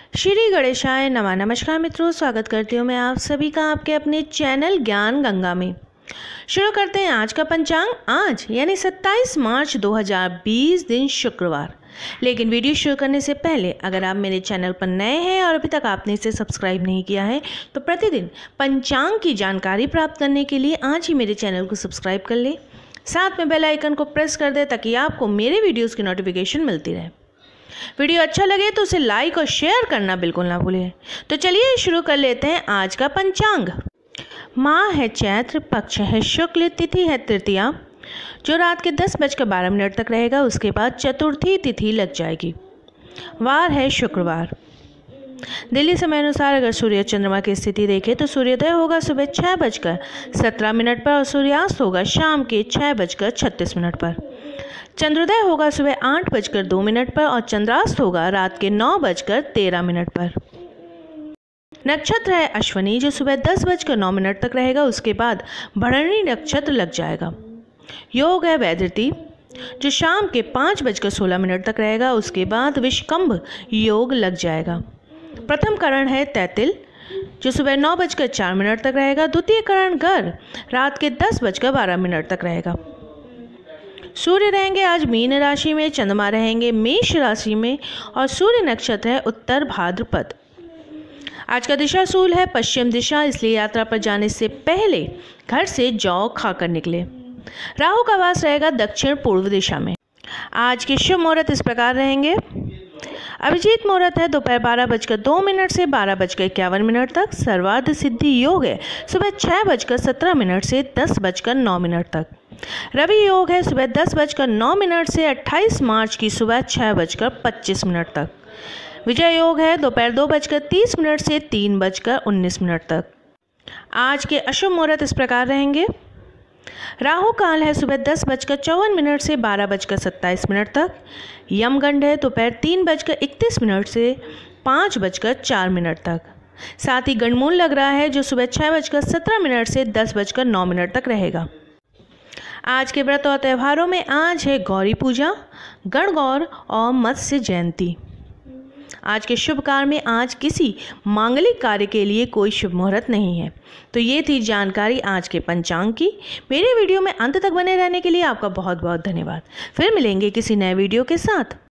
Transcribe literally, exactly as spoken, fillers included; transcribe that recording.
श्री गणेशाय नमः। नमस्कार मित्रों, स्वागत करती हूँ मैं आप सभी का आपके अपने चैनल ज्ञान गंगा में। शुरू करते हैं आज का पंचांग। आज यानी सत्ताईस मार्च दो हज़ार बीस दिन शुक्रवार। लेकिन वीडियो शुरू करने से पहले अगर आप मेरे चैनल पर नए हैं और अभी तक आपने इसे सब्सक्राइब नहीं किया है तो प्रतिदिन पंचांग की जानकारी प्राप्त करने के लिए आज ही मेरे चैनल को सब्सक्राइब कर लें। साथ में बेल आइकन को प्रेस कर दें ताकि आपको मेरे वीडियोज़ की नोटिफिकेशन मिलती रहे। वीडियो अच्छा लगे तो उसे लाइक और शेयर करना बिल्कुल ना भूलें। तो चलिए शुरू कर लेते हैं आज का पंचांग। माह है चैत्र, पक्ष है शुक्ल, तिथि है तृतीया जो रात के दस बजकर बारह मिनट तक रहेगा। उसके बाद चतुर्थी तिथि लग जाएगी। वार है शुक्रवार। दिल्ली समय अनुसार अगर सूर्य चंद्रमा की स्थिति देखें तो सूर्योदय होगा सुबह छः बजकर सत्रह मिनट पर और सूर्यास्त होगा शाम के छः बजकर छत्तीस मिनट पर। चंद्रोदय होगा सुबह आठ बजकर दो मिनट पर और चंद्रास्त होगा रात के नौ बजकर तेरह मिनट पर। नक्षत्र है अश्वनी जो सुबह दस बजकर नौ मिनट तक रहेगा। उसके बाद भरणी नक्षत्र लग जाएगा। योग है वैधृति जो शाम के पाँच बजकर सोलह मिनट तक रहेगा। उसके बाद विषकंभ योग लग जाएगा। प्रथम करण है तैतिल जो सुबह नौ बजकर चार मिनट तक रहेगा। द्वितीय करण गर रात के दस बजकर बारह मिनट तक रहेगा। सूर्य रहेंगे आज मीन राशि में, चंद्रमा रहेंगे मेष राशि में और सूर्य नक्षत्र है उत्तर भाद्रपद। आज का दिशा शूल है पश्चिम दिशा, इसलिए यात्रा पर जाने से पहले घर से जौ खाकर निकले। राहु का वास रहेगा दक्षिण पूर्व दिशा में। आज के शुभ मुहूर्त इस प्रकार रहेंगे। अभिजीत मुहूर्त है दोपहर बारह बजकर दो मिनट से बारह बजकर इक्यावन मिनट तक। सर्वार्ध सिद्धि योग है सुबह छः बजकर सत्रह मिनट से दस बजकर नौ मिनट तक। रवि योग है सुबह दस बजकर नौ मिनट से अट्ठाईस मार्च की सुबह छः बजकर पच्चीस मिनट तक। विजय योग है दोपहर दो बजकर तीस मिनट से तीन बजकर उन्नीस मिनट तक। आज के अशुभ मुहूर्त इस प्रकार रहेंगे। राहु काल है सुबह दस बजकर चौवन मिनट से बारह बजकर सत्ताईस मिनट तक। यमगंड है दोपहर तीन बजकर इकतीस मिनट से पाँच बजकर चार मिनट तक। साथ ही गणमूल लग रहा है जो सुबह छः बजकर सत्रह मिनट से दस बजकर नौ मिनट तक रहेगा। आज के व्रत और त्योहारों में आज है गौरी पूजा, गणगौर और मत्स्य जयंती। आज के शुभ कार्य में आज किसी मांगलिक कार्य के लिए कोई शुभ मुहूर्त नहीं है। तो ये थी जानकारी आज के पंचांग की। मेरे वीडियो में अंत तक बने रहने के लिए आपका बहुत बहुत धन्यवाद। फिर मिलेंगे किसी नए वीडियो के साथ।